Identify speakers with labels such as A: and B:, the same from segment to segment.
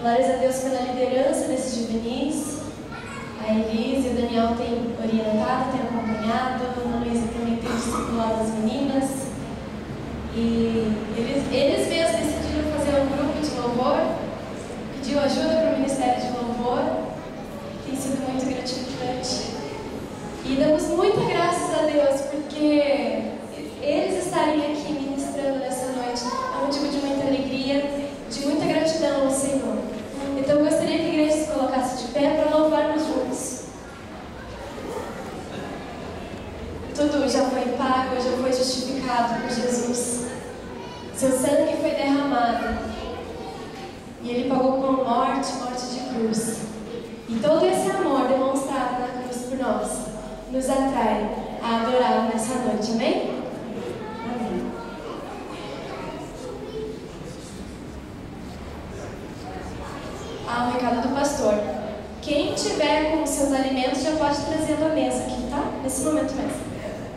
A: Glórias a Deus pela liderança desses juvenis. A Elise e o Daniel têm orientado, têm acompanhado. A Ana Luísa também tem discipulado as meninas. E eles mesmos decidiram fazer um grupo de louvor, pediu ajuda para o Ministério de Louvor. Tem sido muito gratificante. E damos muita graças a Deus, porque eles estarem aqui ministrando nessa noite é motivo de muita alegria, de muita gratidão ao Senhor. Então eu gostaria que a igreja se colocasse de pé para louvarmos juntos. Tudo já foi pago, já foi justificado por Jesus. Seu sangue foi derramado. E Ele pagou com morte de cruz. E todo esse amor demonstrado na cruz por nós nos atrai a adorá-lo nessa noite. Amém? Amém. Ah, o recado do pastor. Quem tiver com os seus alimentos já pode trazer a mesa aqui, tá? Nesse momento mesmo.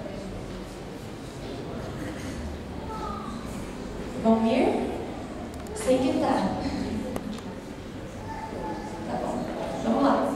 A: Vão vir? Sem guitarra. Tá bom. Vamos lá.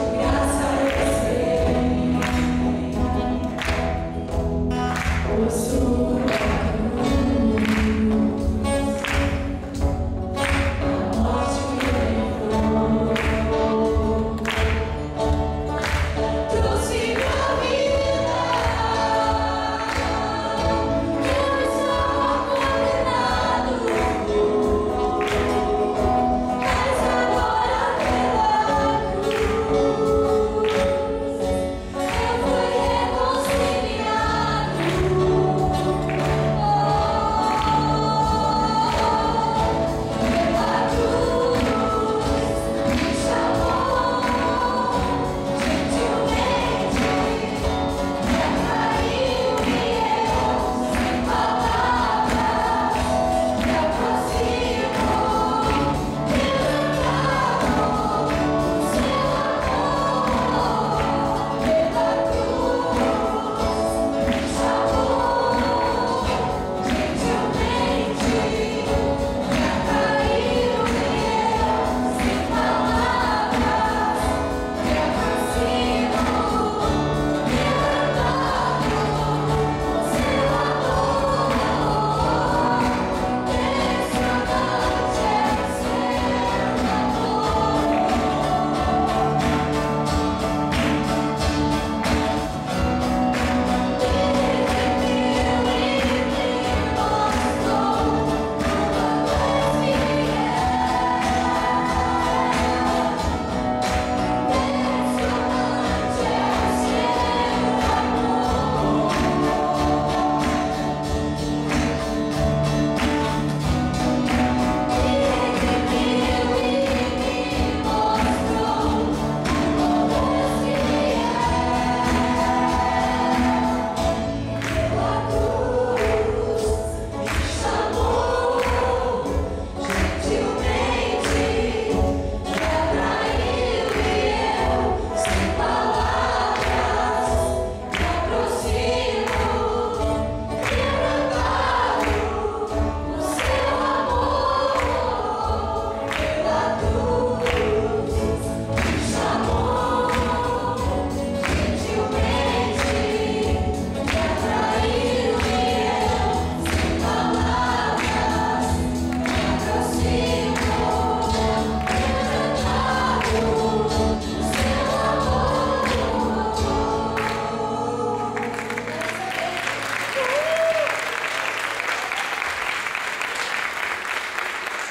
A: Você